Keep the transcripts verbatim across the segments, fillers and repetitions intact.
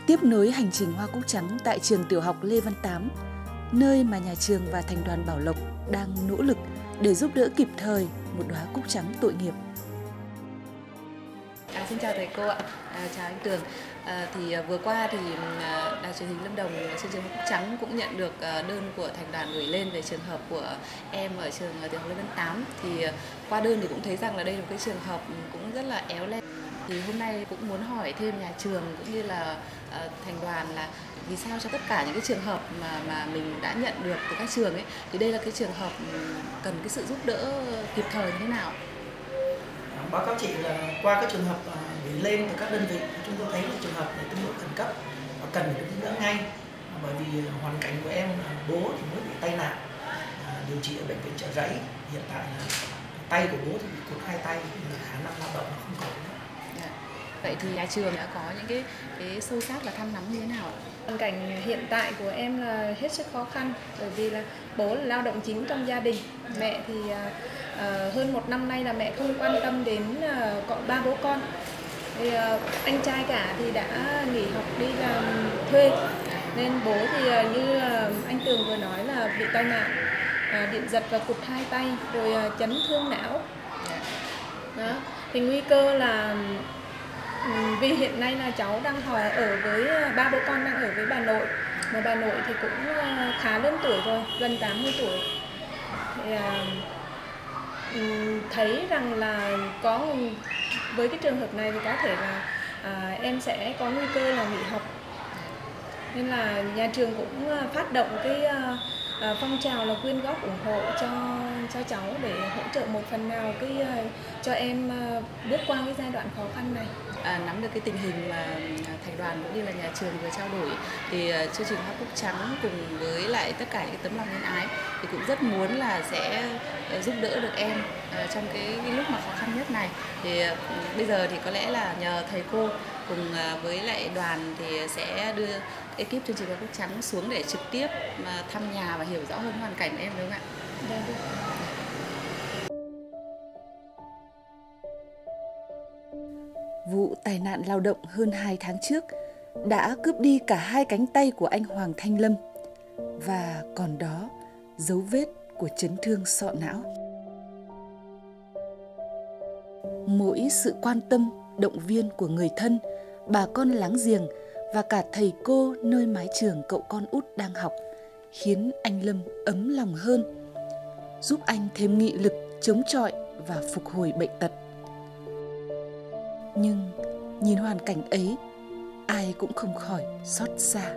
Tiếp nối hành trình Hoa Cúc Trắng tại trường tiểu học Lê Văn Tám, nơi mà nhà trường và thành đoàn Bảo Lộc đang nỗ lực để giúp đỡ kịp thời một đóa cúc trắng tội nghiệp. À, xin chào thầy cô ạ, à, chào anh Tường. À, thì vừa qua thì Đài truyền hình Lâm Đồng, chương trình Hoa Cúc Trắng cũng nhận được đơn của thành đoàn gửi lên về trường hợp của em ở trường tiểu học Lê Văn Tám. Thì qua đơn thì cũng thấy rằng là đây là một cái trường hợp cũng rất là éo le. Thì hôm nay cũng muốn hỏi thêm nhà trường cũng như là uh, thành đoàn là vì sao cho tất cả những cái trường hợp mà mà mình đã nhận được từ các trường ấy, thì đây là cái trường hợp cần cái sự giúp đỡ kịp thời như thế nào? Báo cáo chị là qua các trường hợp gửi lên từ các đơn vị, chúng tôi thấy là trường hợp này tương đối khẩn cấp và cần phải được giúp đỡ ngay, bởi vì hoàn cảnh của em là bố thì mới bị tai nạn, điều trị ở bệnh viện Chợ Rẫy. Hiện tại là tay của bố thì bị cụt hai tay, khả năng lao động nó không còn nữa. Vậy thì nhà trường đã có những cái cái sâu sát và thăm nắm như thế nào? Hoàn cảnh hiện tại của em là hết sức khó khăn, bởi vì là bố là lao động chính trong gia đình, mẹ thì uh, hơn một năm nay là mẹ không quan tâm đến uh, ba bố con. Thì, uh, anh trai cả thì đã nghỉ học đi làm thuê, nên bố thì uh, như uh, anh Tường vừa nói là bị tai nạn, uh, điện giật và cụt hai tay, rồi uh, chấn thương não. Đó. Thì nguy cơ là vì hiện nay là cháu đang họ ở với ba bố con đang ở với bà nội, mà bà nội thì cũng khá lớn tuổi rồi, gần tám mươi tuổi. Thì, uh, thấy rằng là có với cái trường hợp này thì có thể là uh, em sẽ có nguy cơ là nghỉ học, nên là nhà trường cũng phát động cái uh, uh, phong trào là quyên góp ủng hộ cho cho cháu để hỗ trợ một phần nào cái uh, cho em uh, bước qua cái giai đoạn khó khăn này. À, nắm được cái tình hình mà thành đoàn cũng như là nhà trường vừa trao đổi, thì uh, chương trình Hoa Cúc Trắng cùng với lại tất cả những tấm lòng nhân ái thì cũng rất muốn là sẽ uh, giúp đỡ được em uh, trong cái, cái lúc mà khó khăn nhất này. Thì uh, bây giờ thì có lẽ là nhờ thầy cô cùng uh, với lại đoàn thì sẽ đưa ekip chương trình Hoa Cúc Trắng xuống để trực tiếp uh, thăm nhà và hiểu rõ hơn hoàn cảnh của em, đúng không ạ? Dạ, được. Vụ tai nạn lao động hơn hai tháng trước đã cướp đi cả hai cánh tay của anh Hoàng Thanh Lâm, và còn đó dấu vết của chấn thương sọ não. Mỗi sự quan tâm, động viên của người thân, bà con láng giềng và cả thầy cô nơi mái trường cậu con út đang học khiến anh Lâm ấm lòng hơn, giúp anh thêm nghị lực chống chọi và phục hồi bệnh tật. Nhưng nhìn hoàn cảnh ấy, ai cũng không khỏi xót xa.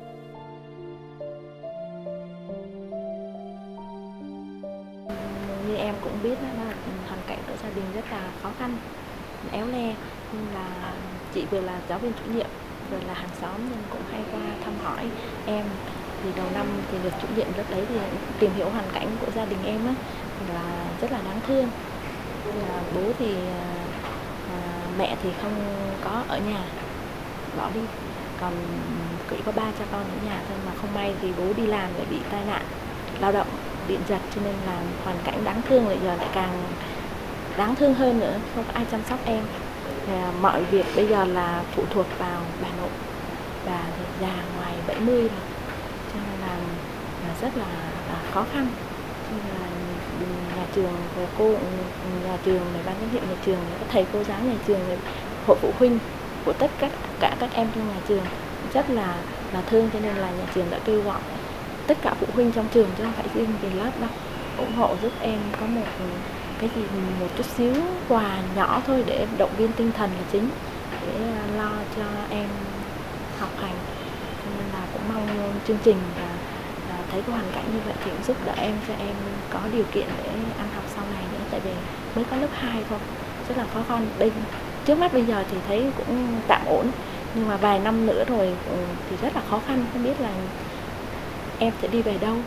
Như em cũng biết là hoàn cảnh của gia đình rất là khó khăn, éo le, nhưng là chị vừa là giáo viên chủ nhiệm, vừa là hàng xóm nên cũng hay qua thăm hỏi em. Thì đầu năm thì được chủ nhiệm lớp đấy thì tìm hiểu hoàn cảnh của gia đình em á, là rất là đáng thương. Là bố thì mẹ thì không có ở nhà, bỏ đi, còn chỉ có ba cha con ở nhà thôi, mà không may thì bố đi làm lại bị tai nạn lao động, điện giật, cho nên là hoàn cảnh đáng thương, lại giờ lại càng đáng thương hơn nữa, không có ai chăm sóc em. Thì mọi việc bây giờ là phụ thuộc vào bà nội, bà thì già ngoài bảy mươi rồi, cho nên là, là rất là, là khó khăn. Cho nên là nhà trường và cô nhà trường này, ban giám hiệu nhà trường, các thầy cô giáo nhà trường, hội phụ huynh của tất cả cả các em trong nhà trường rất là là thương, cho nên là nhà trường đã kêu gọi tất cả phụ huynh trong trường, chứ không phải riêng về lớp đâu, ủng hộ giúp em có một cái gì một chút xíu quà nhỏ thôi để động viên tinh thần là chính, để lo cho em học hành. Cho nên là cũng mong chương trình và thấy có hoàn cảnh như vậy thì cũng giúp đỡ em, cho em có điều kiện để ăn học sau này nữa, tại vì mới có lớp hai thôi, rất là khó khăn. Đây trước mắt bây giờ thì thấy cũng tạm ổn, nhưng mà vài năm nữa rồi thì rất là khó khăn, không biết là em sẽ đi về đâu.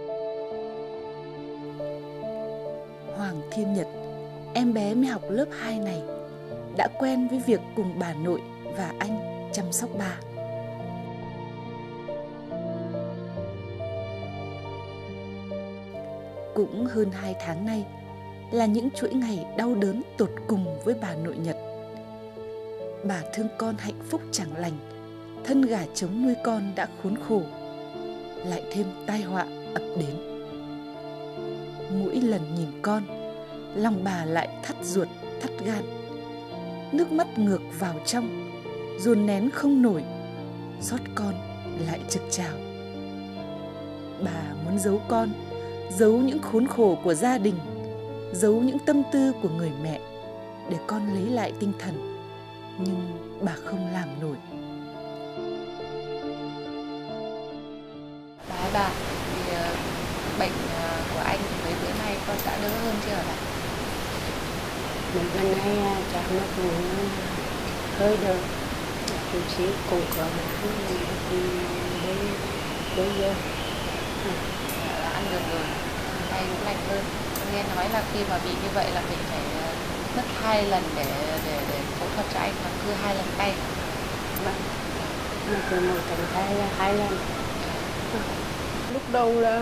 Hoàng Thiên Nhật, em bé mới học lớp hai này, đã quen với việc cùng bà nội và anh chăm sóc bà. Cũng hơn hai tháng nay là những chuỗi ngày đau đớn tột cùng với bà nội Nhật. Bà thương con hạnh phúc chẳng lành, thân gà trống nuôi con đã khốn khổ, lại thêm tai họa ập đến. Mỗi lần nhìn con, lòng bà lại thắt ruột thắt gan, nước mắt ngược vào trong, dồn nén không nổi, xót con lại trực trào. Bà muốn giấu con, giấu những khốn khổ của gia đình, giấu những tâm tư của người mẹ, để con lấy lại tinh thần, nhưng bà không làm nổi. Bà ơi bà, thì uh, bệnh uh, của anh thì mấy bữa nay con đã đỡ hơn chưa hả bà? Mấy bữa nay chắc nó cũng hơi đỡ, chút xíu cũng có ăn thì bây bây giờ À, ăn được rồi, tay cũng lành hơn. Nghe nói là khi mà bị như vậy là mình phải uh, mất hai lần để để để phẫu thuật cho anh, mà cứ hai lần tay. mà từ một cánh tay là hai lần. Lúc đầu là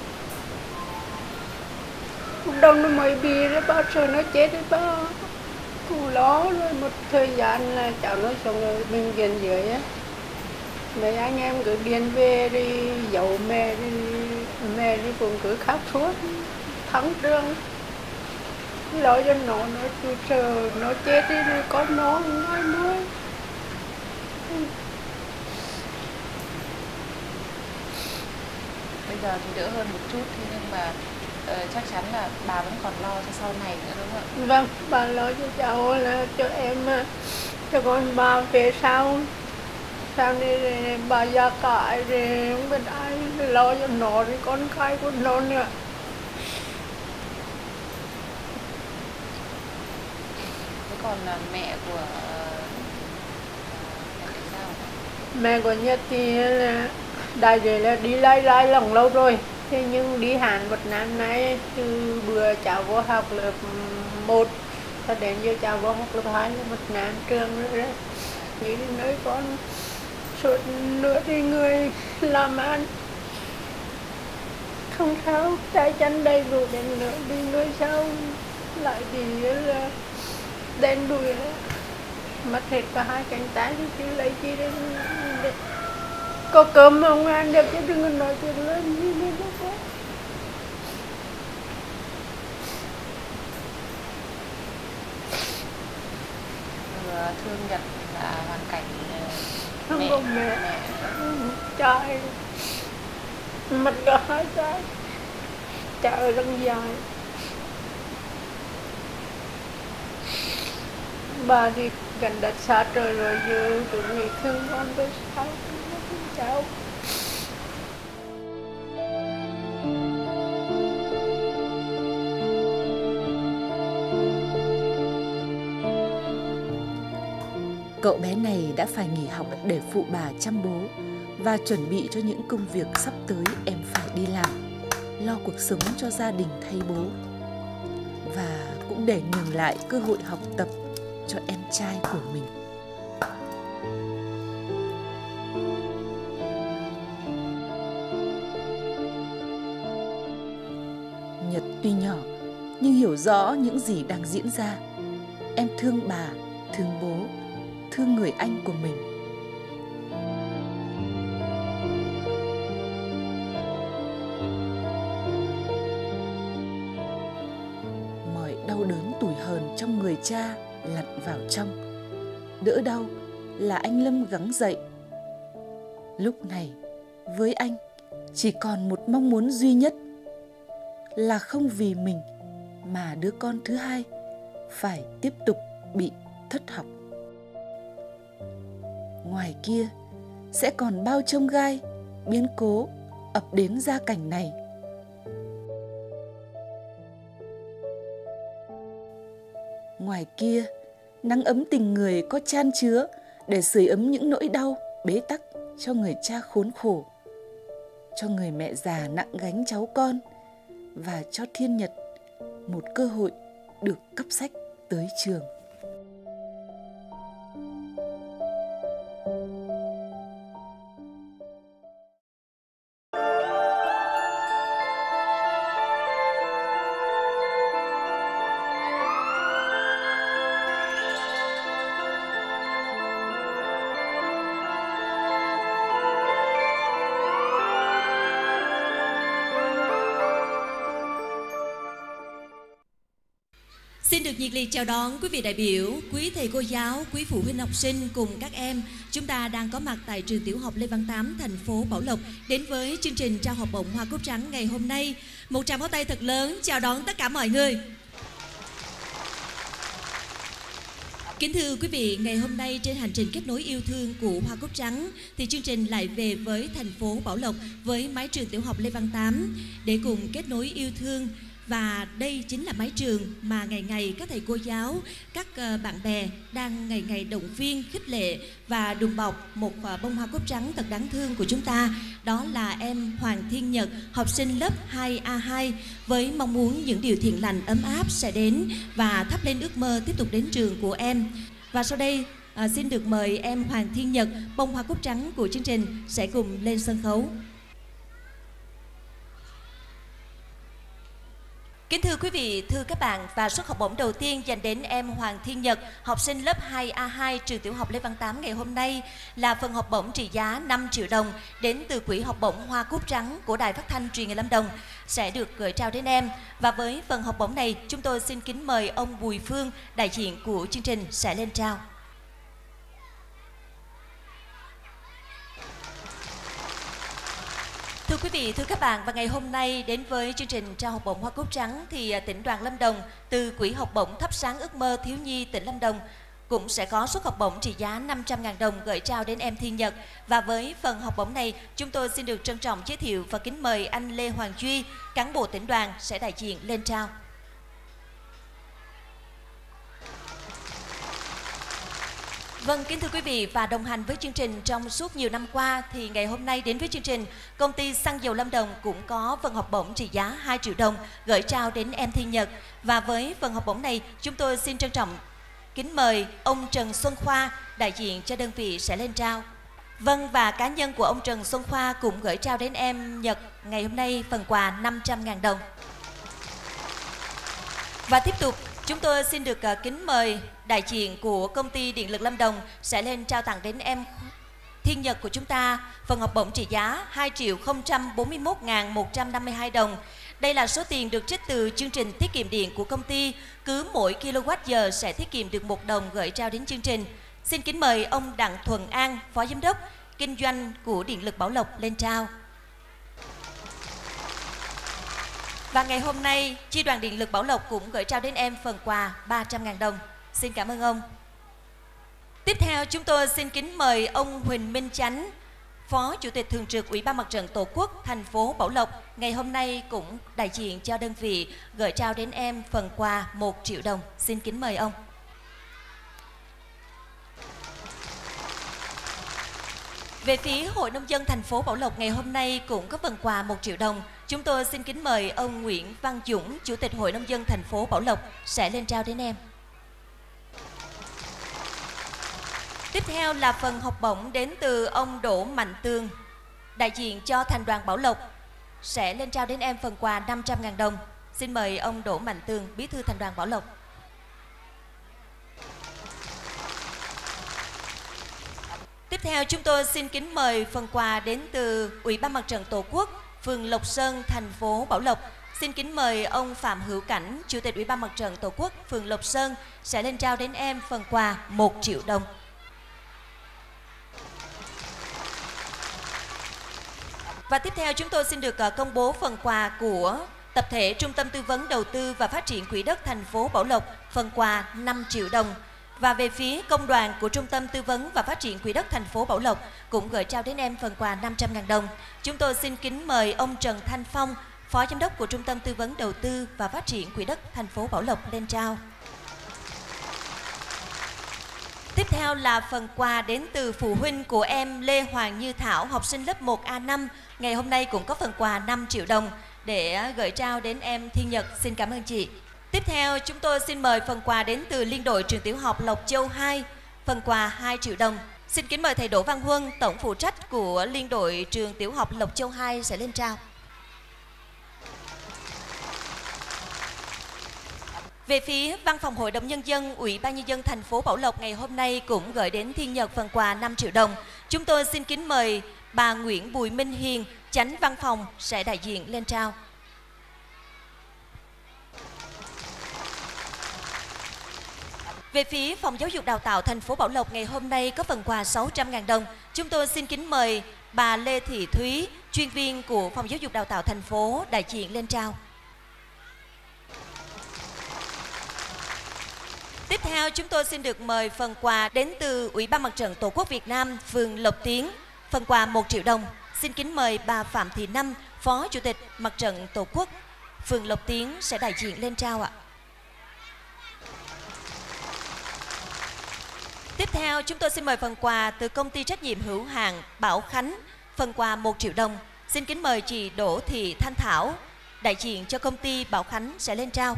lúc đầu nó mới bị đấy, bác sợ nó chết đấy bác, cũng lo rồi một thời gian là cháu nó xuống ở bệnh viện dưới á, mấy anh em cứ điên về đi giấu mẹ đi, mẹ đi cũng cứ khóc suốt thắng trường, lo cho nó nó cứ sợ nó chết đi rồi con nó không ai nuôi. Bây giờ thì đỡ hơn một chút, thế nhưng mà uh, chắc chắn là bà vẫn còn lo cho sau này nữa đúng không ạ? Vâng, bà lo cho cháu là cho em, cho con bà về sau, sau này bà già cả rồi không biết ai lo cho nó rồi con cái của nó nữa. Thế còn là mẹ của mẹ thì sao? Mẹ của Nhật thì là đại để là đi lai lai lòng lâu rồi, thế nhưng đi Hàn một năm nay từ bữa cháu vô học lớp một cho đến giờ cháu vô học lớp hai là một năm trường nữa đấy. Nghĩ đến nơi con suốt nữa thì người làm ăn không sao, tay chân đầy đủ đến nữa đi nuôi sau lại thì là đen đùi nữa, mất hết cả hai cánh tay thì chứ lấy chi đến để có cơm mà không ăn được, chứ đừng có nói chuyện lớn như thế đó. Vừa thương Nhật là hoàn cảnh Không mẹ, có mẹ, mẹ. trai mất cả hai tay, chạy rất dài. Bà thì gần đất xa trời rồi, giờ tụi mình thương con tôi sao không cháu. Cậu bé này đã phải nghỉ học để phụ bà chăm bố và chuẩn bị cho những công việc sắp tới em phải đi làm, lo cuộc sống cho gia đình thay bố, và cũng để nhường lại cơ hội học tập cho em trai của mình. Nhật tuy nhỏ nhưng hiểu rõ những gì đang diễn ra. Em thương bà, thương bố, thương người anh của mình. Mọi đau đớn tủi hờn trong người cha lặn vào trong. Đỡ đau là anh Lâm gắng dậy. Lúc này với anh chỉ còn một mong muốn duy nhất, là không vì mình mà đứa con thứ hai phải tiếp tục bị thất học. Ngoài kia sẽ còn bao chông gai, biến cố ập đến gia cảnh này. Ngoài kia, nắng ấm tình người có chan chứa để sưởi ấm những nỗi đau, bế tắc cho người cha khốn khổ, cho người mẹ già nặng gánh cháu con, và cho Thiên Nhật một cơ hội được cắp sách tới trường. Xin được nhiệt liệt chào đón quý vị đại biểu, quý thầy cô giáo, quý phụ huynh học sinh cùng các em. Chúng ta đang có mặt tại trường tiểu học Lê Văn Tám, thành phố Bảo Lộc, đến với chương trình trao học bổng Hoa Cúc Trắng ngày hôm nay. Một tràng pháo tay thật lớn chào đón tất cả mọi người. Kính thưa quý vị, ngày hôm nay trên hành trình kết nối yêu thương của Hoa Cúc Trắng thì chương trình lại về với thành phố Bảo Lộc với mái trường tiểu học Lê Văn Tám để cùng kết nối yêu thương. Và đây chính là mái trường mà ngày ngày các thầy cô giáo, các bạn bè đang ngày ngày động viên, khích lệ và đùm bọc một bông hoa cúc trắng thật đáng thương của chúng ta. Đó là em Hoàng Thiên Nhật, học sinh lớp hai A hai, với mong muốn những điều thiện lành ấm áp sẽ đến và thắp lên ước mơ tiếp tục đến trường của em. Và sau đây à, xin được mời em Hoàng Thiên Nhật, bông hoa cúc trắng của chương trình sẽ cùng lên sân khấu. Kính thưa quý vị, thưa các bạn, và suất học bổng đầu tiên dành đến em Hoàng Thiên Nhật, học sinh lớp hai A hai trường tiểu học Lê Văn Tám ngày hôm nay là phần học bổng trị giá năm triệu đồng đến từ quỹ học bổng Hoa Cúc Trắng của Đài Phát thanh Truyền hình Lâm Đồng sẽ được gửi trao đến em. Và với phần học bổng này, chúng tôi xin kính mời ông Bùi Phương, đại diện của chương trình sẽ lên trao. Thưa quý vị, thưa các bạn, và ngày hôm nay đến với chương trình trao học bổng Hoa Cúc Trắng thì tỉnh đoàn Lâm Đồng từ quỹ học bổng thắp sáng ước mơ thiếu nhi tỉnh Lâm Đồng cũng sẽ có suất học bổng trị giá năm trăm nghìn đồng gửi trao đến em Thiên Nhật. Và với phần học bổng này, chúng tôi xin được trân trọng giới thiệu và kính mời anh Lê Hoàng Duy, cán bộ tỉnh đoàn sẽ đại diện lên trao. Vâng, kính thưa quý vị, và đồng hành với chương trình trong suốt nhiều năm qua thì ngày hôm nay đến với chương trình, công ty xăng dầu Lâm Đồng cũng có phần học bổng trị giá hai triệu đồng gửi trao đến em Thiên Nhật. Và với phần học bổng này, chúng tôi xin trân trọng kính mời ông Trần Xuân Khoa, đại diện cho đơn vị sẽ lên trao. Vâng, và cá nhân của ông Trần Xuân Khoa cũng gửi trao đến em Nhật ngày hôm nay phần quà năm trăm nghìn đồng. Và tiếp tục, chúng tôi xin được uh, kính mời đại diện của công ty Điện lực Lâm Đồng sẽ lên trao tặng đến em Thiên Nhật của chúng ta phần học bổng trị giá hai triệu không trăm bốn mươi mốt nghìn một trăm năm mươi hai đồng. Đây là số tiền được trích từ chương trình tiết kiệm điện của công ty, cứ mỗi kWh sẽ tiết kiệm được một đồng gửi trao đến chương trình. Xin kính mời ông Đặng Thuần An, Phó Giám đốc Kinh doanh của Điện lực Bảo Lộc lên trao. Và ngày hôm nay, Chi đoàn Điện lực Bảo Lộc cũng gửi trao đến em phần quà ba trăm nghìn đồng. Xin cảm ơn ông. Tiếp theo, chúng tôi xin kính mời ông Huỳnh Minh Chánh, Phó Chủ tịch Thường trực Ủy ban Mặt trận Tổ quốc thành phố Bảo Lộc, ngày hôm nay cũng đại diện cho đơn vị gửi trao đến em phần quà một triệu đồng. Xin kính mời ông. Về phía Hội Nông dân thành phố Bảo Lộc ngày hôm nay cũng có phần quà một triệu đồng. Chúng tôi xin kính mời ông Nguyễn Văn Dũng, Chủ tịch Hội Nông dân thành phố Bảo Lộc sẽ lên trao đến em. Tiếp theo là phần học bổng đến từ ông Đỗ Mạnh Tường, đại diện cho Thành đoàn Bảo Lộc sẽ lên trao đến em phần quà năm trăm nghìn đồng. Xin mời ông Đỗ Mạnh Tường, Bí thư Thành đoàn Bảo Lộc. Tiếp theo, chúng tôi xin kính mời phần quà đến từ Ủy ban Mặt trận Tổ quốc phường Lộc Sơn, thành phố Bảo Lộc. Xin kính mời ông Phạm Hữu Cảnh, Chủ tịch Ủy ban Mặt trận Tổ quốc phường Lộc Sơn sẽ lên trao đến em phần quà một triệu đồng. Và tiếp theo, chúng tôi xin được công bố phần quà của tập thể Trung tâm Tư vấn Đầu tư và Phát triển Quỹ đất thành phố Bảo Lộc, phần quà năm triệu đồng. Và về phía công đoàn của Trung tâm Tư vấn và Phát triển Quỹ đất thành phố Bảo Lộc cũng gửi trao đến em phần quà năm trăm nghìn đồng. Chúng tôi xin kính mời ông Trần Thanh Phong, Phó Giám đốc của Trung tâm Tư vấn Đầu tư và Phát triển Quỹ đất thành phố Bảo Lộc lên trao. Tiếp theo là phần quà đến từ phụ huynh của em Lê Hoàng Như Thảo, học sinh lớp một A năm. Ngày hôm nay cũng có phần quà năm triệu đồng để gửi trao đến em Thiên Nhật. Xin cảm ơn chị. Tiếp theo, chúng tôi xin mời phần quà đến từ Liên đội Trường Tiểu học Lộc Châu hai, phần quà hai triệu đồng. Xin kính mời thầy Đỗ Văn Huân, tổng phụ trách của Liên đội Trường Tiểu học Lộc Châu hai sẽ lên trao. Về phía Văn phòng Hội đồng Nhân dân, Ủy ban Nhân dân thành phố Bảo Lộc ngày hôm nay cũng gửi đến Thiên Nhật phần quà năm triệu đồng. Chúng tôi xin kính mời bà Nguyễn Bùi Minh Hiền, Chánh Văn phòng sẽ đại diện lên trao. Về phía Phòng Giáo dục Đào tạo thành phố Bảo Lộc ngày hôm nay có phần quà sáu trăm nghìn đồng. Chúng tôi xin kính mời bà Lê Thị Thúy, chuyên viên của Phòng Giáo dục Đào tạo thành phố, đại diện lên trao. Tiếp theo chúng tôi xin được mời phần quà đến từ Ủy ban Mặt trận Tổ quốc Việt Nam, phường Lộc Tiến. Phần quà một triệu đồng. Xin kính mời bà Phạm Thị Năm, Phó Chủ tịch Mặt trận Tổ quốc phường Lộc Tiến sẽ đại diện lên trao ạ. Tiếp theo chúng tôi xin mời phần quà từ công ty trách nhiệm hữu hạn Bảo Khánh. Phần quà một triệu đồng. Xin kính mời chị Đỗ Thị Thanh Thảo, đại diện cho công ty Bảo Khánh sẽ lên trao.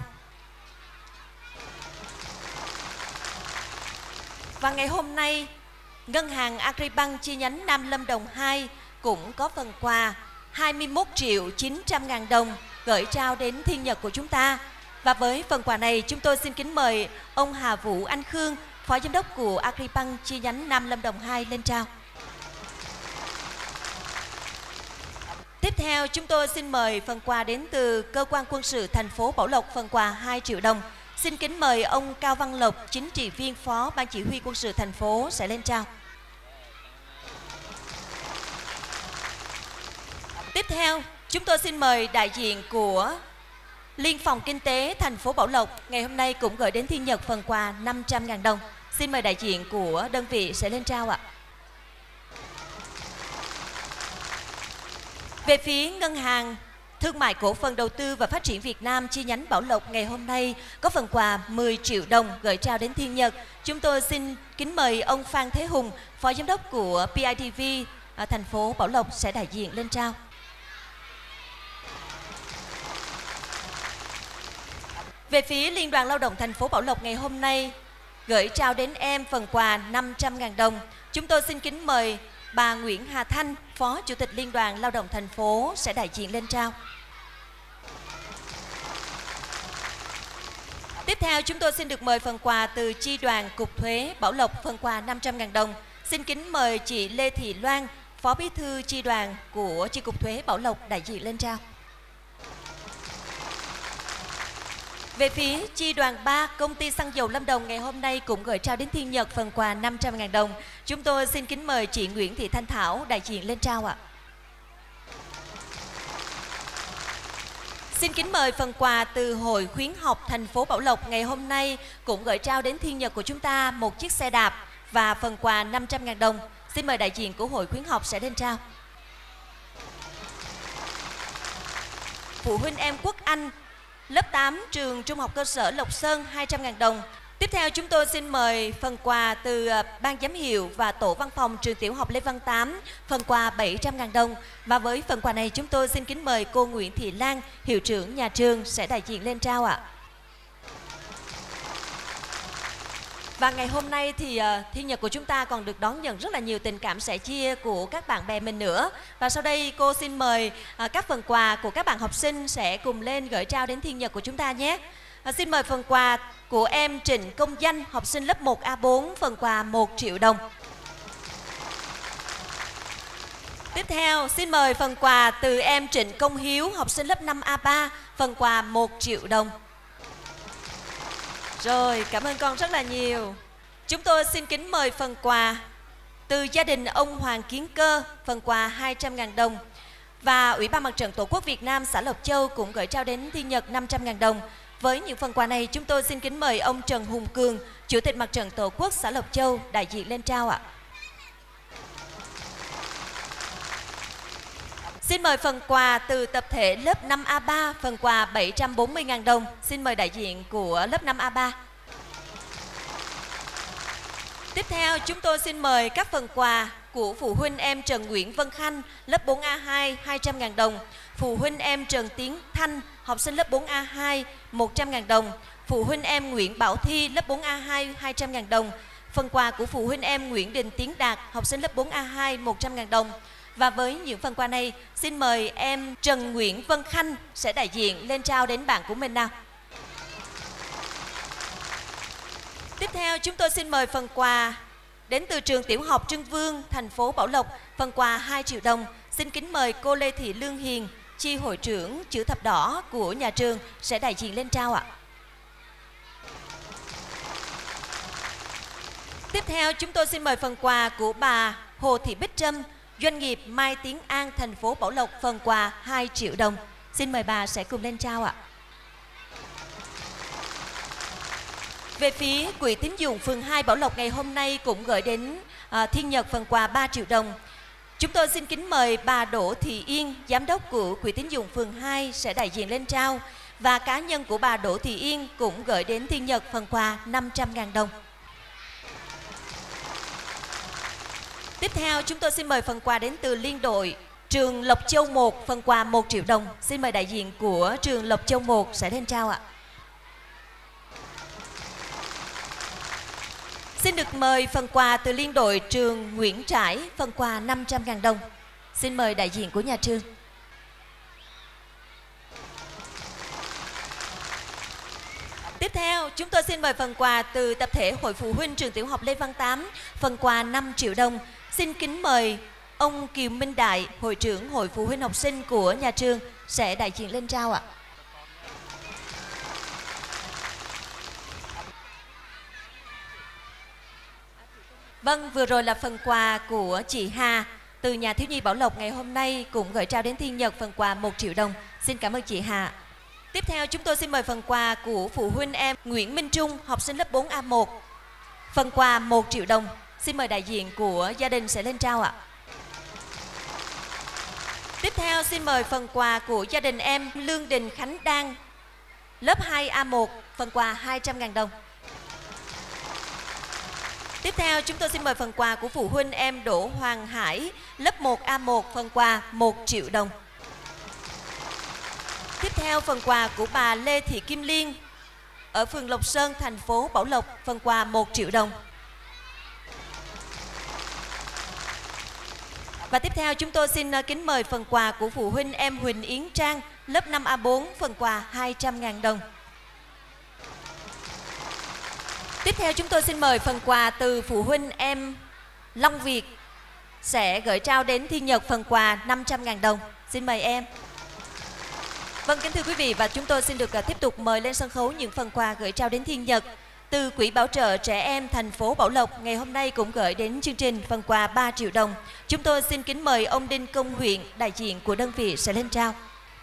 Và ngày hôm nay, Ngân hàng Agribank chi nhánh Nam Lâm Đồng hai cũng có phần quà hai mươi mốt triệu chín trăm ngàn đồng gửi trao đến thiên nhật của chúng ta. Và với phần quà này, chúng tôi xin kính mời ông Hà Vũ Anh Khương, Phó Giám đốc của Agribank chi nhánh Nam Lâm Đồng hai lên trao. Tiếp theo, chúng tôi xin mời phần quà đến từ Cơ quan Quân sự thành phố Bảo Lộc, phần quà hai triệu đồng. Xin kính mời ông Cao Văn Lộc, chính trị viên Phó Ban Chỉ huy Quân sự thành phố sẽ lên trao. Tiếp theo, chúng tôi xin mời đại diện của Liên phòng Kinh tế thành phố Bảo Lộc ngày hôm nay cũng gửi đến thiên nhật phần quà năm trăm ngàn đồng. Xin mời đại diện của đơn vị sẽ lên trao ạ. Về phía Ngân hàng Thương mại Cổ phần Đầu tư và Phát triển Việt Nam chi nhánh Bảo Lộc ngày hôm nay có phần quà mười triệu đồng gửi trao đến thiên nhật. Chúng tôi xin kính mời ông Phan Thế Hùng, Phó Giám đốc của pê i tê vê ở thành phố Bảo Lộc sẽ đại diện lên trao. Về phía Liên đoàn Lao động thành phố Bảo Lộc ngày hôm nay gửi trao đến em phần quà năm trăm ngàn đồng. Chúng tôi xin kính mời bà Nguyễn Hà Thanh, Phó Chủ tịch Liên đoàn Lao động thành phố sẽ đại diện lên trao. Tiếp theo chúng tôi xin được mời phần quà từ Chi đoàn Cục Thuế Bảo Lộc, phần quà năm trăm ngàn đồng. Xin kính mời chị Lê Thị Loan, Phó Bí thư Chi đoàn của Chi cục Thuế Bảo Lộc đại diện lên trao. Về phía Chi đoàn ba, Công ty Xăng dầu Lâm Đồng ngày hôm nay cũng gửi trao đến thiên nhật phần quà năm trăm ngàn đồng. Chúng tôi xin kính mời chị Nguyễn Thị Thanh Thảo đại diện lên trao ạ. Xin kính mời phần quà từ Hội Khuyến học thành phố Bảo Lộc ngày hôm nay cũng gửi trao đến thiên nhật của chúng ta một chiếc xe đạp và phần quà năm trăm ngàn đồng. Xin mời đại diện của Hội Khuyến học sẽ lên trao. Phụ huynh em Quốc Anh, lớp tám trường Trung học cơ sở Lộc Sơn hai trăm ngàn đồng. Tiếp theo chúng tôi xin mời phần quà từ Ban giám hiệu và tổ văn phòng trường tiểu học Lê Văn Tám, phần quà bảy trăm ngàn đồng. Và với phần quà này chúng tôi xin kính mời cô Nguyễn Thị Lan, hiệu trưởng nhà trường sẽ đại diện lên trao ạ. Và ngày hôm nay thì uh, thiên nhật của chúng ta còn được đón nhận rất là nhiều tình cảm sẻ chia của các bạn bè mình nữa. Và sau đây cô xin mời uh, các phần quà của các bạn học sinh sẽ cùng lên gửi trao đến thiên nhật của chúng ta nhé. Uh, xin mời phần quà của em Trịnh Công Danh, học sinh lớp một A bốn, phần quà một triệu đồng. Tiếp theo xin mời phần quà từ em Trịnh Công Hiếu, học sinh lớp năm A ba, phần quà một triệu đồng. Rồi, cảm ơn con rất là nhiều. Chúng tôi xin kính mời phần quà từ gia đình ông Hoàng Kiến Cơ, phần quà hai trăm ngàn đồng. Và Ủy ban Mặt trận Tổ quốc Việt Nam xã Lộc Châu cũng gửi trao đến thiên nhật năm trăm ngàn đồng. Với những phần quà này, chúng tôi xin kính mời ông Trần Hùng Cường, Chủ tịch Mặt trận Tổ quốc xã Lộc Châu đại diện lên trao ạ. Xin mời phần quà từ tập thể lớp năm A ba, phần quà bảy trăm bốn mươi ngàn đồng. Xin mời đại diện của lớp năm A ba. Tiếp theo chúng tôi xin mời các phần quà của phụ huynh em Trần Nguyễn Vân Khanh, lớp bốn A hai, hai trăm ngàn đồng. Phụ huynh em Trần Tiến Thanh, học sinh lớp bốn A hai, một trăm ngàn đồng. Phụ huynh em Nguyễn Bảo Thi, lớp bốn A hai, hai trăm ngàn đồng. Phần quà của phụ huynh em Nguyễn Đình Tiến Đạt, học sinh lớp bốn A hai, một trăm ngàn đồng. Và với những phần quà này, xin mời em Trần Nguyễn Vân Khanh sẽ đại diện lên trao đến bạn của mình nào. Tiếp theo chúng tôi xin mời phần quà đến từ trường tiểu học Trưng Vương, thành phố Bảo Lộc, phần quà hai triệu đồng. Xin kính mời cô Lê Thị Lương Hiền, chi hội trưởng chữ thập đỏ của nhà trường sẽ đại diện lên trao ạ. Tiếp theo chúng tôi xin mời phần quà của bà Hồ Thị Bích Trâm, doanh nghiệp Mai Tiến An, thành phố Bảo Lộc, phần quà hai triệu đồng. Xin mời bà sẽ cùng lên trao ạ. Về phía Quỹ tín dụng phường hai Bảo Lộc ngày hôm nay cũng gửi đến à, Thiên Nhật phần quà ba triệu đồng. Chúng tôi xin kính mời bà Đỗ Thị Yên, giám đốc của Quỹ tín dụng phường hai sẽ đại diện lên trao, và cá nhân của bà Đỗ Thị Yên cũng gửi đến Thiên Nhật phần quà năm trăm nghìn đồng. Tiếp theo chúng tôi xin mời phần quà đến từ liên đội trường Lộc Châu một, phần quà một triệu đồng. Xin mời đại diện của trường Lộc Châu một sẽ lên trao ạ. Xin được mời phần quà từ liên đội trường Nguyễn Trãi, phần quà năm trăm nghìn đồng. Xin mời đại diện của nhà trường. Tiếp theo, chúng tôi xin mời phần quà từ tập thể Hội Phụ huynh trường tiểu học Lê Văn Tám, phần quà năm triệu đồng. Xin kính mời ông Kiều Minh Đại, Hội trưởng Hội Phụ huynh học sinh của nhà trường sẽ đại diện lên trao ạ. Vâng, vừa rồi là phần quà của chị Hà từ nhà thiếu nhi Bảo Lộc ngày hôm nay cũng gửi trao đến Thiên Nhật phần quà một triệu đồng. Xin cảm ơn chị Hà. Tiếp theo chúng tôi xin mời phần quà của phụ huynh em Nguyễn Minh Trung, học sinh lớp bốn A một. Phần quà một triệu đồng. Xin mời đại diện của gia đình sẽ lên trao ạ. Tiếp theo xin mời phần quà của gia đình em Lương Đình Khánh Đan, lớp hai A một, phần quà hai trăm nghìn đồng. Tiếp theo chúng tôi xin mời phần quà của phụ huynh em Đỗ Hoàng Hải, lớp một A một, phần quà một triệu đồng. Tiếp theo phần quà của bà Lê Thị Kim Liên ở phường Lộc Sơn, thành phố Bảo Lộc, phần quà một triệu đồng. Và tiếp theo chúng tôi xin kính mời phần quà của phụ huynh em Huỳnh Yến Trang, lớp năm A bốn, phần quà hai trăm nghìn đồng. Tiếp theo chúng tôi xin mời phần quà từ phụ huynh em Long Việt sẽ gửi trao đến Thiên Nhật phần quà năm trăm nghìn đồng. Xin mời em. Vâng, kính thưa quý vị, và chúng tôi xin được tiếp tục mời lên sân khấu những phần quà gửi trao đến Thiên Nhật từ Quỹ Bảo trợ Trẻ Em thành phố Bảo Lộc ngày hôm nay cũng gửi đến chương trình phần quà ba triệu đồng. Chúng tôi xin kính mời ông Đinh Công Huyện, đại diện của đơn vị sẽ lên trao.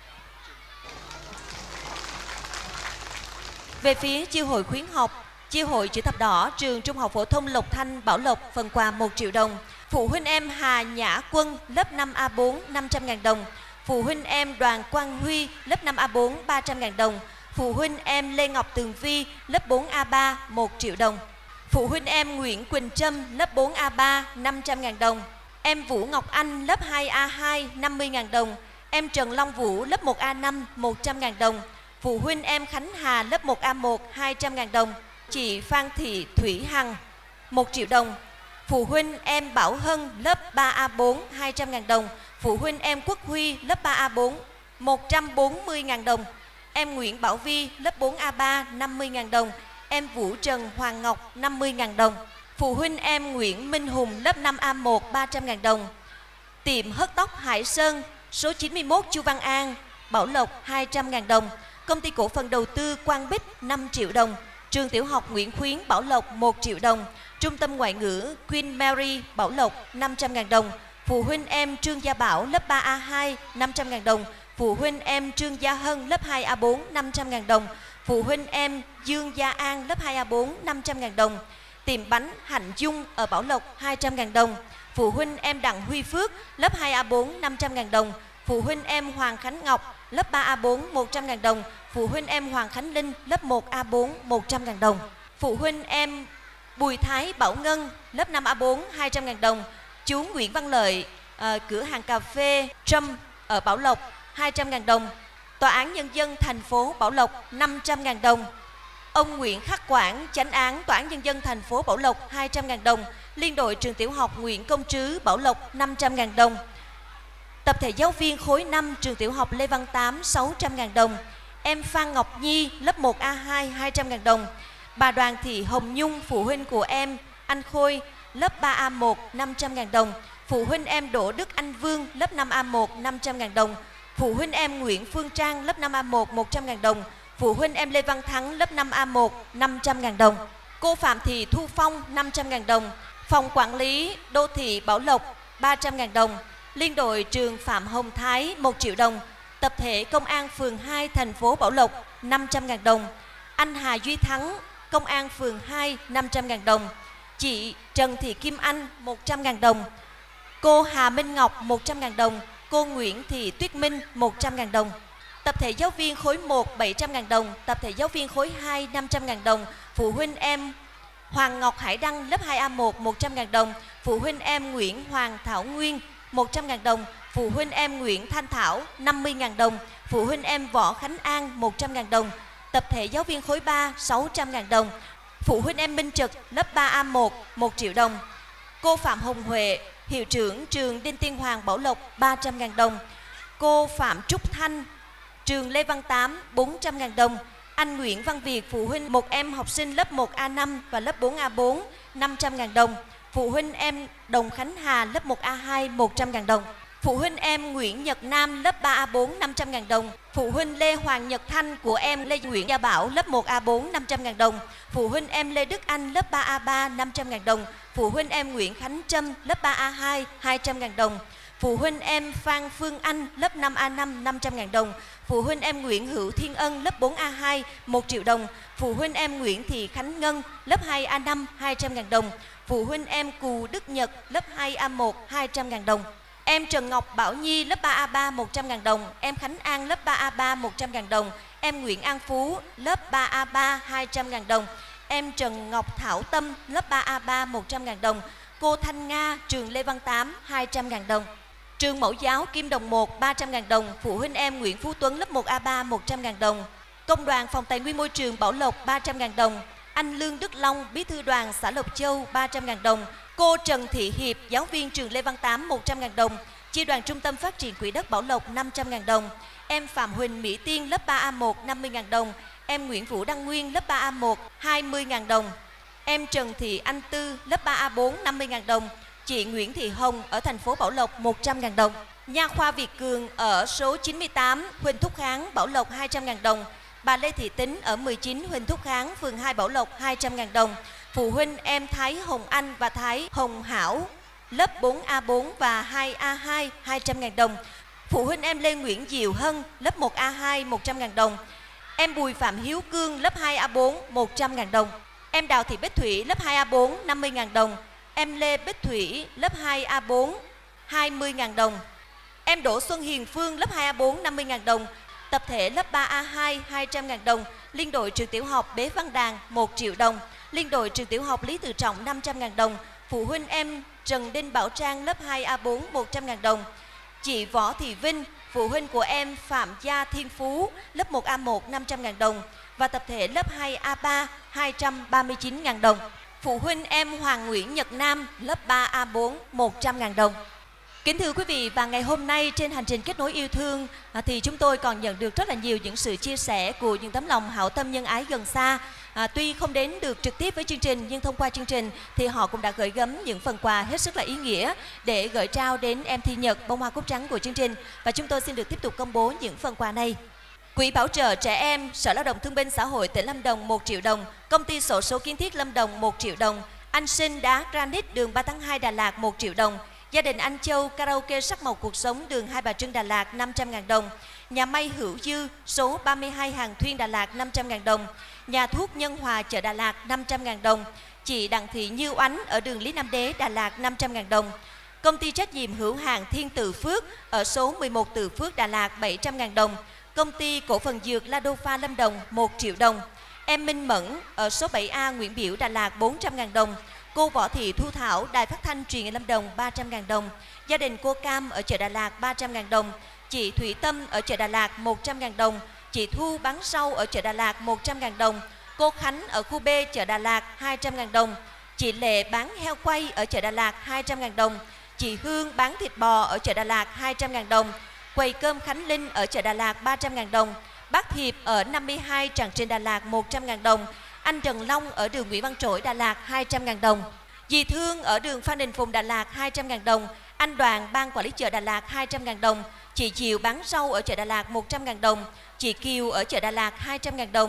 Về phía chi hội khuyến học, chi hội chữ thập đỏ trường Trung học phổ thông Lộc Thanh Bảo Lộc, phần quà một triệu đồng. Phụ huynh em Hà Nhã Quân, lớp năm A bốn, năm trăm nghìn đồng. Phụ huynh em Đoàn Quang Huy, lớp năm A bốn, ba trăm nghìn đồng. Phụ huynh em Lê Ngọc Tường Vi, lớp bốn A ba, một triệu đồng. Phụ huynh em Nguyễn Quỳnh Trâm, lớp bốn A ba, năm trăm nghìn đồng. Em Vũ Ngọc Anh, lớp hai A hai, năm mươi nghìn đồng. Em Trần Long Vũ, lớp một A năm, một trăm nghìn đồng. Phụ huynh em Khánh Hà, lớp một A một, hai trăm nghìn đồng. Chị Phan Thị Thủy Hằng, một triệu đồng. Phụ huynh em Bảo Hân, lớp ba A bốn, hai trăm nghìn đồng. Phụ huynh em Quốc Huy, lớp ba A bốn, một trăm bốn mươi nghìn đồng. Em Nguyễn Bảo Vi, lớp bốn A ba, năm mươi nghìn đồng. Em Vũ Trần Hoàng Ngọc, năm mươi nghìn đồng. Phụ huynh em Nguyễn Minh Hùng, lớp năm A một, ba trăm nghìn đồng. Tiệm hớt tóc Hải Sơn, số chín mươi mốt Chu Văn An, Bảo Lộc, hai trăm nghìn đồng. Công ty cổ phần đầu tư Quang Bích, năm triệu đồng. Trường tiểu học Nguyễn Khuyến, Bảo Lộc, một triệu đồng. Trung tâm ngoại ngữ Queen Mary, Bảo Lộc, năm trăm nghìn đồng. Phụ huynh em Trương Gia Bảo, lớp ba A hai, năm trăm nghìn đồng. Phụ huynh em Trương Gia Hân, lớp hai A bốn, năm trăm nghìn đồng. Phụ huynh em Dương Gia An, lớp hai A bốn, năm trăm nghìn đồng. Tiệm bánh Hạnh Dung ở Bảo Lộc, hai trăm nghìn đồng. Phụ huynh em Đặng Huy Phước, lớp hai A bốn, năm trăm nghìn đồng. Phụ huynh em Hoàng Khánh Ngọc, lớp ba A bốn, một trăm nghìn đồng. Phụ huynh em Hoàng Khánh Linh, lớp một A bốn, một trăm nghìn đồng. Phụ huynh em Bùi Thái Bảo Ngân, lớp năm A bốn, hai trăm nghìn đồng. Chú Nguyễn Văn Lợi, à, cửa hàng cà phê Trâm ở Bảo Lộc, hai trăm nghìn đồng. Tòa án Nhân dân thành phố Bảo Lộc, năm trăm nghìn đồng. Ông Nguyễn Khắc Quảng, chánh án Tòa án Nhân dân thành phố Bảo Lộc, hai trăm nghìn đồng. Liên đội trường tiểu học Nguyễn Công Trứ, Bảo Lộc, năm trăm nghìn đồng. Tập thể giáo viên khối năm trường tiểu học Lê Văn Tám, sáu trăm nghìn đồng. Em Phan Ngọc Nhi, lớp một A hai, hai trăm nghìn đồng. Bà Đoàn Thị Hồng Nhung, phụ huynh của em Anh Khôi, lớp ba A một, năm trăm nghìn đồng. Phụ huynh em Đỗ Đức Anh Vương, lớp năm A một, năm trăm nghìn đồng. Phụ huynh em Nguyễn Phương Trang, lớp năm A một, một trăm nghìn đồng. Phụ huynh em Lê Văn Thắng, lớp năm A một, năm trăm nghìn đồng. Cô Phạm Thị Thu Phong năm trăm nghìn đồng. Phòng Quản lý Đô thị Bảo Lộc ba trăm nghìn đồng. Liên đội trường Phạm Hồng Thái một triệu đồng. Tập thể Công an phường hai thành phố Bảo Lộc năm trăm nghìn đồng. Anh Hà Duy Thắng, Công an phường hai năm trăm nghìn đồng. Chị Trần Thị Kim Anh một trăm nghìn đồng. Cô Hà Minh Ngọc một trăm nghìn đồng. Cô Nguyễn Thị Tuyết Minh một trăm nghìn đồng. Tập thể giáo viên khối một bảy trăm nghìn đồng. Tập thể giáo viên khối hai năm trăm nghìn đồng. Phụ huynh em Hoàng Ngọc Hải Đăng lớp hai A một một trăm nghìn đồng. Phụ huynh em Nguyễn Hoàng Thảo Nguyên một trăm nghìn đồng. Phụ huynh em Nguyễn Thanh Thảo năm mươi nghìn đồng. Phụ huynh em Võ Khánh An một trăm nghìn đồng. Tập thể giáo viên khối ba sáu trăm nghìn đồng. Phụ huynh em Minh Trực lớp ba A một một triệu đồng. Cô Phạm Hồng Huệ, hiệu trưởng trường Đinh Tiên Hoàng Bảo Lộc ba trăm nghìn đồng. Cô Phạm Trúc Thanh, trường Lê Văn Tám bốn trăm nghìn đồng. Anh Nguyễn Văn Việt, phụ huynh một em học sinh lớp một A năm và lớp bốn A bốn năm trăm nghìn đồng. Phụ huynh em Đồng Khánh Hà lớp một A hai một trăm nghìn đồng. Phụ huynh em Nguyễn Nhật Nam lớp ba A bốn năm trăm nghìn đồng. Phụ huynh Lê Hoàng Nhật Thanh của em Lê Nguyễn Gia Bảo lớp một A bốn năm trăm nghìn đồng. Phụ huynh em Lê Đức Anh lớp ba A ba năm trăm nghìn đồng. Phụ huynh em Nguyễn Khánh Trâm lớp ba A hai hai trăm nghìn đồng. Phụ huynh em Phan Phương Anh lớp năm A năm năm trăm nghìn đồng. Phụ huynh em Nguyễn Hữu Thiên Ân lớp bốn A hai một triệu đồng. Phụ huynh em Nguyễn Thị Khánh Ngân lớp hai A năm hai trăm nghìn đồng. Phụ huynh em Cù Đức Nhật lớp hai A một hai trăm nghìn đồng. Em Trần Ngọc Bảo Nhi lớp ba A ba một trăm nghìn đồng. Em Khánh An lớp ba A ba một trăm nghìn đồng. Em Nguyễn An Phú lớp ba A ba hai trăm nghìn đồng. Em Trần Ngọc Thảo Tâm lớp ba A ba một trăm nghìn đồng. Cô Thanh Nga, trường Lê Văn Tám hai trăm nghìn đồng. Trường Mẫu giáo Kim Đồng một ba trăm nghìn đồng. Phụ huynh em Nguyễn Phú Tuấn lớp một A ba một trăm nghìn đồng. Công đoàn Phòng Tài nguyên Môi trường Bảo Lộc ba trăm nghìn đồng. Anh Lương Đức Long, bí thư đoàn xã Lộc Châu ba trăm nghìn đồng. Cô Trần Thị Hiệp, giáo viên trường Lê Văn Tám một trăm nghìn đồng. Chi đoàn Trung tâm Phát triển Quỹ đất Bảo Lộc năm trăm nghìn đồng. Em Phạm Huỳnh Mỹ Tiên lớp ba A một năm mươi nghìn đồng. Em Nguyễn Vũ Đăng Nguyên lớp ba A một hai mươi nghìn đồng. Em Trần Thị Anh Tư lớp ba A bốn năm mươi nghìn đồng. Chị Nguyễn Thị Hồng ở thành phố Bảo Lộc một trăm nghìn đồng. Nha khoa Việt Cường ở số chín mươi tám Huỳnh Thúc Kháng Bảo Lộc hai trăm nghìn đồng. Bà Lê Thị Tính ở mười chín Huỳnh Thúc Kháng phường hai Bảo Lộc hai trăm nghìn đồng. Phụ huynh em Thái Hồng Anh và Thái Hồng Hảo lớp bốn A bốn và hai A hai hai trăm nghìn đồng. Phụ huynh em Lê Nguyễn Diệu Hân lớp một A hai một trăm nghìn đồng. Em Bùi Phạm Hiếu Cương lớp hai A bốn một trăm nghìn đồng. Em Đào Thị Bích Thủy lớp hai A bốn năm mươi nghìn đồng. Em Lê Bích Thủy lớp hai A bốn hai mươi nghìn đồng. Em Đỗ Xuân Hiền Phương lớp hai A bốn năm mươi nghìn đồng. Tập thể lớp ba A hai hai trăm nghìn đồng. Liên đội trường tiểu học Bế Văn Đàn một triệu đồng. Liên đội trường tiểu học Lý Tự Trọng năm trăm nghìn đồng. Phụ huynh em Trần Đinh Bảo Trang lớp hai A bốn một trăm nghìn đồng. Chị Võ Thị Vinh, phụ huynh của em Phạm Gia Thiên Phú lớp một A một năm trăm nghìn đồng. Và tập thể lớp hai A ba hai trăm ba mươi chín nghìn đồng. Phụ huynh em Hoàng Nguyễn Nhật Nam lớp ba A bốn một trăm nghìn đồng. Kính thưa quý vị, và ngày hôm nay trên hành trình kết nối yêu thương à, thì chúng tôi còn nhận được rất là nhiều những sự chia sẻ của những tấm lòng hảo tâm nhân ái gần xa. À, tuy không đến được trực tiếp với chương trình, nhưng thông qua chương trình thì họ cũng đã gửi gắm những phần quà hết sức là ý nghĩa để gửi trao đến em Thi Nhật, bông hoa cúc trắng của chương trình. Và chúng tôi xin được tiếp tục công bố những phần quà này. Quỹ bảo trợ trẻ em, Sở Lao động Thương binh Xã hội tỉnh Lâm Đồng một triệu đồng, Công ty Xổ số Kiến thiết Lâm Đồng một triệu đồng, Anh Sinh Đá Granite đường ba tháng hai Đà Lạt một triệu đồng, Gia đình Anh Châu Karaoke Sắc Màu Cuộc Sống đường Hai Bà Trưng Đà Lạt năm trăm nghìn đồng, Nhà may Hữu Dư số ba mươi hai Hàng Thuyên Đà Lạt năm trăm nghìn đồng, Nhà thuốc Nhân Hòa chợ Đà Lạt năm trăm nghìn đồng, chị Đặng Thị Như Oánh ở đường Lý Nam Đế Đà Lạt năm trăm nghìn đồng, Công ty trách nhiệm hữu hạn Thiên Từ Phước ở số mười một Từ Phước Đà Lạt bảy trăm nghìn đồng, Công ty cổ phần dược Ladofa Lâm Đồng một triệu đồng, em Minh Mẫn ở số bảy A Nguyễn Biểu Đà Lạt bốn trăm nghìn đồng, cô Võ Thị Thu Thảo Đài Phát thanh Truyền hình Lâm Đồng ba trăm nghìn đồng, gia đình cô Cam ở chợ Đà Lạt ba trăm nghìn đồng, chị Thủy Tâm ở chợ Đà Lạt một trăm nghìn đồng, chị Thu bán rau ở chợ Đà Lạt một trăm nghìn đồng, cô Khánh ở khu B chợ Đà Lạt hai trăm nghìn đồng, chị Lệ bán heo quay ở chợ Đà Lạt hai trăm nghìn đồng, chị Hương bán thịt bò ở chợ Đà Lạt hai trăm nghìn đồng, quầy cơm Khánh Linh ở chợ Đà Lạt ba trăm nghìn đồng, bác Hiệp ở năm mươi hai Tràng Trên Đà Lạt một trăm nghìn đồng, anh Trần Long ở đường Nguyễn Văn Trỗi Đà Lạt hai trăm nghìn đồng, dì Thương ở đường Phan Đình Phùng Đà Lạt hai trăm nghìn đồng, anh Đoàn ban quản lý chợ Đà Lạt hai trăm nghìn đồng, chị Chiều bán rau ở chợ Đà Lạt một trăm nghìn đồng, chị Kiều ở chợ Đà Lạt hai trăm nghìn đồng,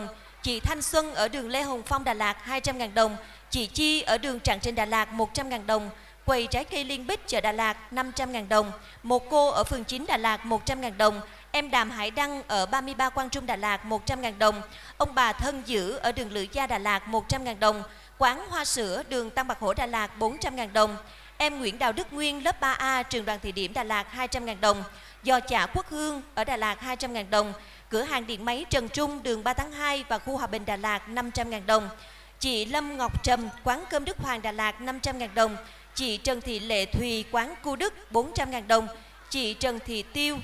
Chị Thanh Xuân ở đường Lê Hồng Phong Đà Lạt hai trăm nghìn đồng. Chị Chi ở đường Tràng Trên Đà Lạt một trăm nghìn đồng. Quầy trái cây Liên Bích chợ Đà Lạt năm trăm nghìn đồng. Một cô ở phường chín Đà Lạt một trăm nghìn đồng. Em Đàm Hải Đăng ở ba mươi ba Quang Trung Đà Lạt một trăm nghìn đồng. Ông bà Thân Dữ ở đường Lữ Gia Đà Lạt một trăm nghìn đồng. Quán Hoa Sữa đường Tăng Bạc Hổ Đà Lạt bốn trăm nghìn đồng. Em Nguyễn Đào Đức Nguyên lớp ba A trường Đoàn Thị Điểm Đà Lạt hai trăm nghìn đồng. Giò chả Quốc Hương ở Đà Lạt hai trăm nghìn đồng. Cửa hàng điện máy Trần Trung đường ba tháng hai và khu Hòa Bình Đà Lạt năm trăm nghìn đồng. Chị Lâm Ngọc Trầm quán cơm Đức Hoàng Đà Lạt năm trăm nghìn đồng. Chị Trần Thị Lệ Thùy quán Cu Đức bốn trăm nghìn đồng. Chị Trần Thị Tiêu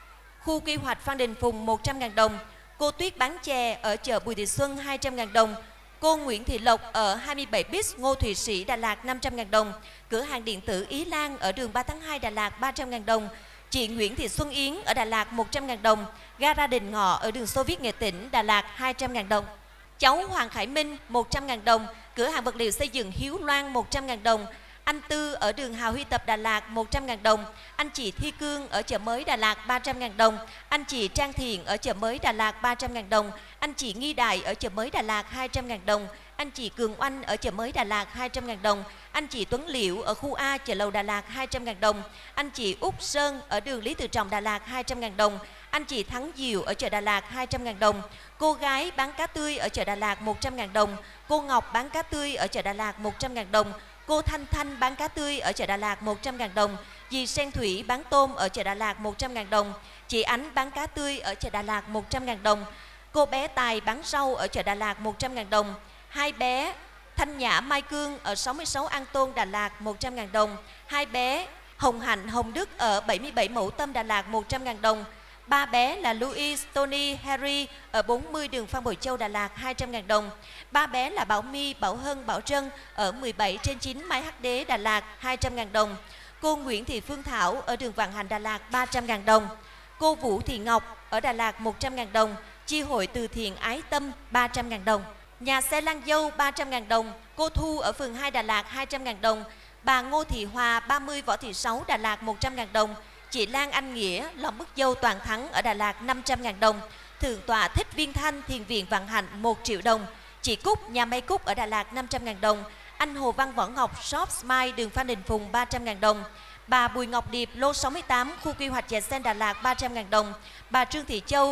khu quy hoạch Phan Đình Phùng một trăm nghìn đồng. Cô Tuyết bán chè ở chợ Bùi Thị Xuân hai trăm nghìn đồng. Cô Nguyễn Thị Lộc ở hai mươi bảy Bis Ngô Thụy Sĩ Đà Lạt năm trăm nghìn đồng. Cửa hàng điện tử Ý Lan ở đường ba tháng hai Đà Lạt ba trăm nghìn đồng. Chị Nguyễn Thị Xuân Yến ở Đà Lạt một trăm nghìn đồng. Gara Đình Ngọ ở đường Xô Viết Nghệ Tĩnh Đà Lạt hai trăm nghìn đồng. Cháu Hoàng Khải Minh một trăm nghìn đồng. Cửa hàng vật liệu xây dựng Hiếu Loan một trăm nghìn đồng. Anh Tư ở đường Hào Huy Tập Đà Lạt một trăm nghìn đồng. Anh chị Thi Cương ở chợ mới Đà Lạt ba trăm nghìn đồng. Anh chị Trang Thiện ở chợ mới Đà Lạt ba trăm nghìn đồng. Anh chị Nghi Đại ở chợ mới Đà Lạt hai trăm nghìn đồng. Anh chị Cường Oanh ở chợ mới Đà Lạt hai trăm nghìn đồng. Anh chị Tuấn Liễu ở khu A chợ Lầu Đà Lạt hai trăm nghìn đồng. Anh chị Úc Sơn ở đường Lý Tự Trọng Đà Lạt hai trăm nghìn đồng. Anh chị Thắng Diệu ở chợ Đà Lạt hai trăm nghìn đồng. Cô gái bán cá tươi ở chợ Đà Lạt một trăm nghìn đồng. Cô Ngọc bán cá tươi ở chợ Đà Lạt một trăm nghìn đồng. Cô Thanh Thanh bán cá tươi ở chợ Đà Lạt một trăm nghìn đồng. Dì Sen Thủy bán tôm ở chợ Đà Lạt một trăm nghìn đồng. Chị Ánh bán cá tươi ở chợ Đà Lạt một trăm nghìn đồng. Cô bé Tài bán rau ở chợ Đà Lạt một trăm nghìn đồng. Hai bé Thanh Nhã Mai Cương ở sáu mươi sáu An Tôn Đà Lạt một trăm nghìn đồng. Hai bé Hồng Hạnh Hồng Đức ở bảy mươi bảy Mẫu Tâm Đà Lạt một trăm nghìn đồng. Ba bé là Louis, Tony, Harry ở bốn mươi đường Phan Bội Châu Đà Lạt hai trăm nghìn đồng. Ba bé là Bảo My, Bảo Hân, Bảo Trân ở mười bảy trên chín Mai Hắc Đế Đà Lạt hai trăm nghìn đồng. Cô Nguyễn Thị Phương Thảo ở đường Vạn Hạnh Đà Lạt ba trăm nghìn đồng. Cô Vũ Thị Ngọc ở Đà Lạt một trăm nghìn đồng. Chi hội từ thiện Ái Tâm ba trăm nghìn đồng. Nhà xe Lan Dâu ba trăm nghìn đồng. Cô Thu ở phường hai Đà Lạt hai trăm nghìn đồng. Bà Ngô Thị Hòa ba mươi Võ Thị Sáu Đà Lạt một trăm nghìn đồng. Chị Lan Anh Nghĩa lòng bức dâu Toàn Thắng ở Đà Lạt năm trăm nghìn đồng. Thượng tọa Thích Viên Thanh Thiền viện Vạn Hạnh một triệu đồng. Chị Cúc nhà may Cúc ở Đà Lạt năm trăm nghìn đồng. Anh Hồ Văn Võ Ngọc shop Smile đường Phan Đình Phùng ba trăm nghìn đồng. Bà Bùi Ngọc Điệp lô sáu mươi tám khu quy hoạch chè sen Đà Lạt ba trăm nghìn đồng. Bà Trương Thị Châu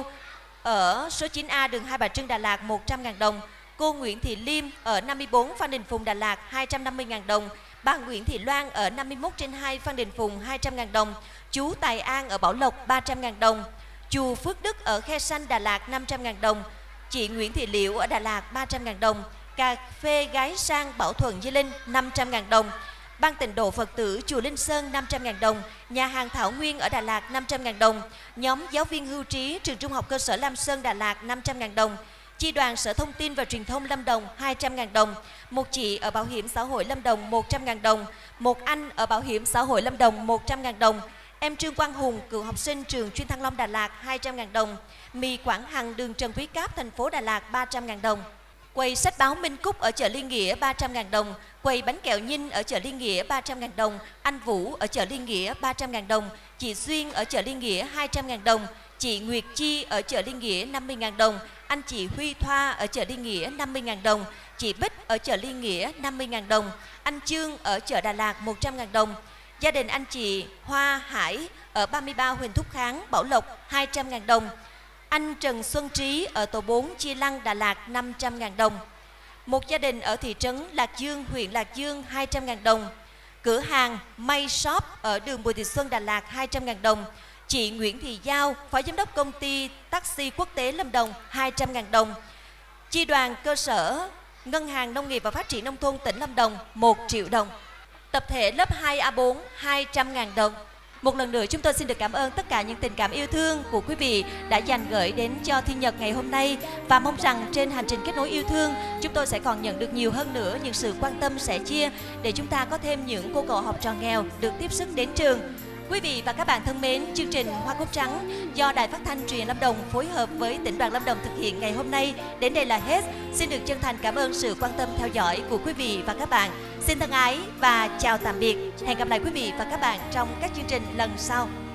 ở số chín A đường Hai Bà Trưng Đà Lạt một trăm nghìn đồng. Cô Nguyễn Thị Liêm ở năm mươi bốn Phan Đình Phùng Đà Lạt hai trăm năm mươi nghìn đồng. Bà Nguyễn Thị Loan ở năm mươi mốt trên hai Phan Đình Phùng hai trăm nghìn đồng. Chú Tài An ở Bảo Lộc ba trăm nghìn đồng. Chùa Phước Đức ở Khe Sanh Đà Lạt năm trăm nghìn đồng. Chị Nguyễn Thị Liễu ở Đà Lạt ba trăm nghìn đồng. Cà phê Gái Sang Bảo Thuận Di Linh năm trăm nghìn đồng. Ban Tịnh Độ Phật tử Chùa Linh Sơn năm trăm nghìn đồng. Nhà hàng Thảo Nguyên ở Đà Lạt năm trăm nghìn đồng. Nhóm giáo viên hưu trí trường Trung học cơ sở Lam Sơn Đà Lạt năm trăm nghìn đồng. Chi đoàn Sở Thông tin và Truyền thông Lâm Đồng hai trăm nghìn đồng. Một chị ở Bảo hiểm xã hội Lâm Đồng một trăm nghìn đồng. Một anh ở Bảo hiểm xã hội Lâm Đồng một trăm nghìn đồng. Em Trương Quang Hùng, cựu học sinh trường chuyên Thăng Long Đà Lạt hai trăm nghìn đồng. Mì Quảng Hằng đường Trần Quý Cáp thành phố Đà Lạt ba trăm nghìn đồng. Quầy sách báo Minh Cúc ở chợ Liên Nghĩa ba trăm nghìn đồng. Quầy bánh kẹo Nhinh ở chợ Liên Nghĩa ba trăm nghìn đồng. Anh Vũ ở chợ Liên Nghĩa ba trăm nghìn đồng. Chị Duyên ở chợ Liên Nghĩa hai trăm nghìn đồng. Chị Nguyệt Chi ở chợ Liên Nghĩa năm mươi nghìn đồng. Anh chị Huy Thoa ở chợ Liên Nghĩa năm mươi nghìn đồng. Chị Bích ở chợ Liên Nghĩa năm mươi nghìn đồng. Anh Trương ở chợ Đà Lạt một trăm nghìn đồng. Gia đình anh chị Hoa Hải ở ba mươi ba Huỳnh Thúc Kháng Bảo Lộc hai trăm nghìn đồng. Anh Trần Xuân Trí ở tổ bốn Chi Lăng Đà Lạt năm trăm nghìn đồng. Một gia đình ở thị trấn Lạc Dương, huyện Lạc Dương hai trăm nghìn đồng. Cửa hàng May Shop ở đường Bùi Thị Xuân Đà Lạt hai trăm nghìn đồng. Chị Nguyễn Thị Giao, Phó Giám đốc Công ty Taxi Quốc tế Lâm Đồng hai trăm nghìn đồng. Chi đoàn cơ sở Ngân hàng Nông nghiệp và Phát triển Nông thôn tỉnh Lâm Đồng một triệu đồng. Tập thể lớp hai A bốn hai trăm nghìn đồng. Một lần nữa chúng tôi xin được cảm ơn tất cả những tình cảm yêu thương của quý vị đã dành gửi đến cho Thiên Nhật ngày hôm nay, và mong rằng trên hành trình kết nối yêu thương chúng tôi sẽ còn nhận được nhiều hơn nữa những sự quan tâm sẻ chia để chúng ta có thêm những cô cậu học trò nghèo được tiếp sức đến trường. Quý vị và các bạn thân mến, chương trình Hoa Cúc Trắng do Đài Phát thanh Truyền Lâm Đồng phối hợp với tỉnh đoàn Lâm Đồng thực hiện ngày hôm nay đến đây là hết. Xin được chân thành cảm ơn sự quan tâm theo dõi của quý vị và các bạn. Xin thân ái và chào tạm biệt. Hẹn gặp lại quý vị và các bạn trong các chương trình lần sau.